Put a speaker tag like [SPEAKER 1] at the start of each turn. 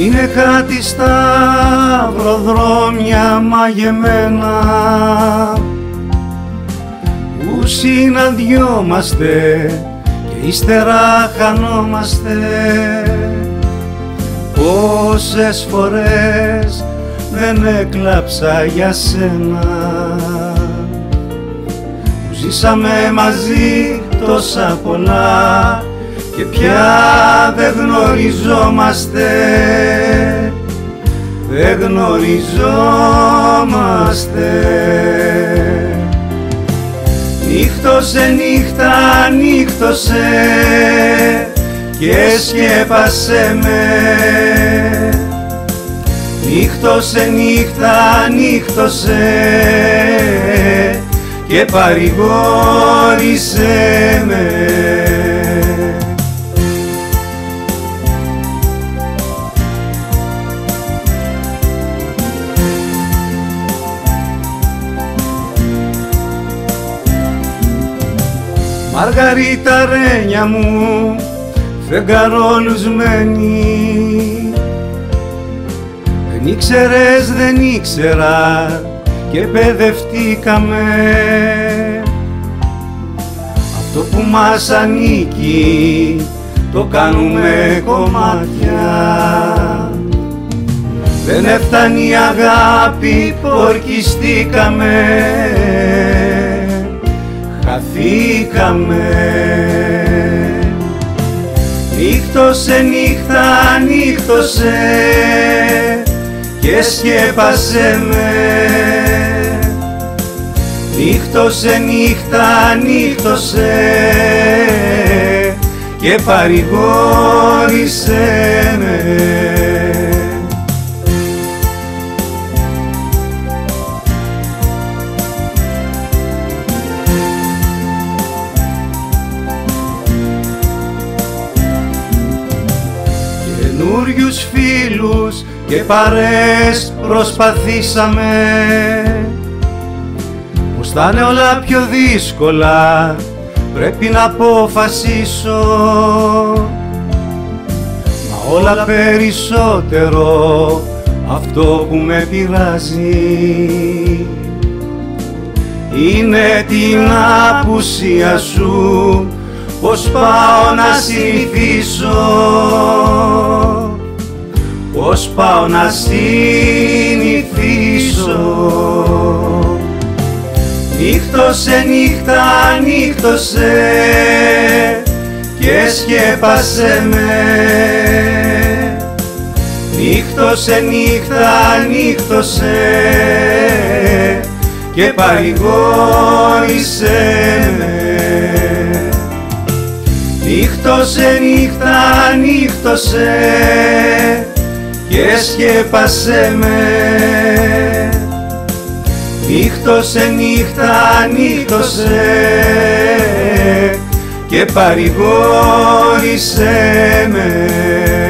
[SPEAKER 1] Είναι κάτι στα προδρόμια μαγεμένα που συναντιόμαστε και ύστερα χανόμαστε. Πόσες φορές δεν έκλαψα για σένα που ζήσαμε μαζί τόσα πολλά και πια δεν γνωριζόμαστε, δεν γνωριζόμαστε. Νύχτωσε νύχτα, νύχτωσε και σκέπασε με. Νύχτωσε νύχτα, νύχτωσε και παρηγόρησε με. Μαργαρίτα ρένια μου, φεγγαρόλουσμένη, δεν ήξερες, δεν ήξερα και παιδευτήκαμε. Αυτό που μας ανήκει το κάνουμε κομμάτια. Δεν έφτανει η αγάπη, ορκιστήκαμε, χαθήκαμε. Νύχτωσε νύχτα, νύχτωσε και σκέπασε με. Νύχτωσε νύχτα, νύχτωσε και παρηγόρησε με. Καινούριους φίλους και παρέες προσπαθήσαμε, πως θα είναι όλα πιο δύσκολα, πρέπει να αποφασίσω. Μα όλα περισσότερο αυτό που με πειράζει είναι την απουσία σου, πως πάω να συνηθίσω, πως πάω να συνηθίσω. Νύχτωσε νύχτα, νύχτωσε και σκέπασε με. Νύχτωσε νύχτα, νύχτωσε και παρηγόρησε με. Νύχτωσε νύχτα, νύχτωσε και σκέπασε με. Νύχτωσε νύχτα, νύχτωσε και παρηγόρησε με.